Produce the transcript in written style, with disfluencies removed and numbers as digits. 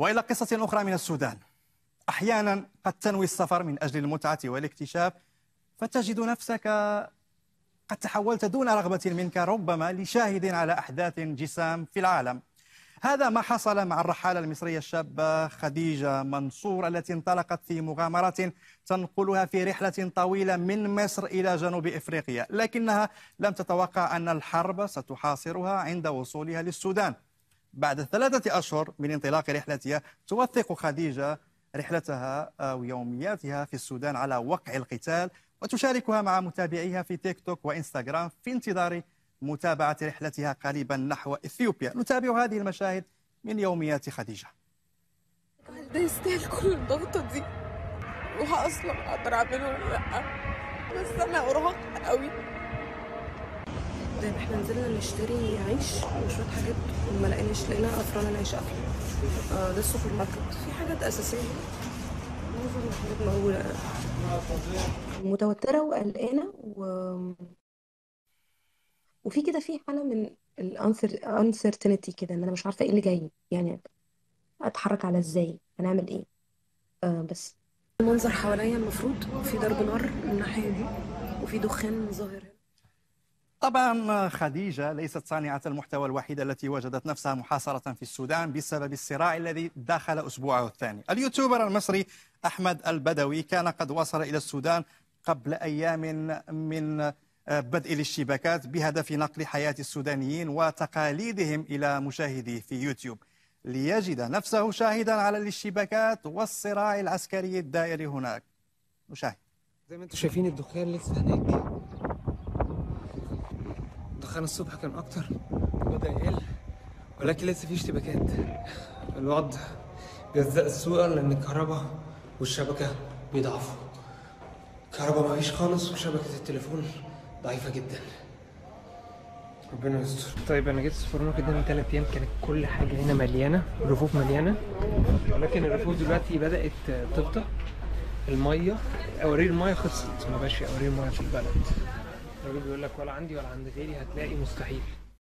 وإلى قصة أخرى من السودان. أحيانا قد تنوي السفر من أجل المتعة والاكتشاف، فتجد نفسك قد تحولت دون رغبة منك ربما لشاهد على أحداث جسام في العالم. هذا ما حصل مع الرحالة المصرية الشابة خديجة منصور التي انطلقت في مغامرة تنقلها في رحلة طويلة من مصر إلى جنوب إفريقيا، لكنها لم تتوقع أن الحرب ستحاصرها عند وصولها للسودان. بعد 3 أشهر من انطلاق رحلتها توثق خديجة رحلتها ويومياتها في السودان على وقع القتال، وتشاركها مع متابعيها في تيك توك وإنستغرام في انتظار متابعة رحلتها قريبا نحو إثيوبيا. نتابع هذه المشاهد من يوميات خديجة. ده يستاهل كل الضغطة دي؟ وأصلا أقدر أعمله ولا لأ؟ بس أنا أرهقت قوي. طيب احنا نزلنا نشتري عيش وشوية حاجات وما لقينا قفران العيش قفل. ده السوبر ماركت في حاجات أساسية، معظم الحاجات موجودة. متوترة وقلقانة وفي كده في حالة من uncertainty كده، ان انا مش عارفة ايه اللي جاي، يعني اتحرك على ازاي، هنعمل ايه. بس المنظر حواليا المفروض في ضرب نار من الناحية دي وفي دخان ظاهر. طبعا خديجة ليست صانعة المحتوى الوحيدة التي وجدت نفسها محاصرة في السودان بسبب الصراع الذي دخل أسبوعه الثاني. اليوتيوبر المصري أحمد البدوي كان قد وصل إلى السودان قبل أيام من بدء الاشتباكات بهدف نقل حياة السودانيين وتقاليدهم إلى مشاهديه في يوتيوب، ليجد نفسه شاهدا على الاشتباكات والصراع العسكري الدائر هناك. نشاهد. زي ما انتم شايفين الدخان لسه هناك، الدخان الصبح كان اكتر بدأ يقل، ولكن لسه في اشتباكات. الوضع بيزداد سوءا لان الكهرباء والشبكة بيضعفوا. الكهرباء مفيش خالص وشبكة التليفون ضعيفة جدا. ربنا يستر. طيب انا جيت السوبر ماركت ده من 3 ايام، كانت كل حاجة هنا مليانة، الرفوف مليانة، ولكن الرفوف دلوقتي بدأت تبطأ. المية قوارير المية خلصت، ما بقاش في قوارير مية في البلد. الراجل بيقول لك ولا عندي ولا عند غيري هتلاقي، مستحيل.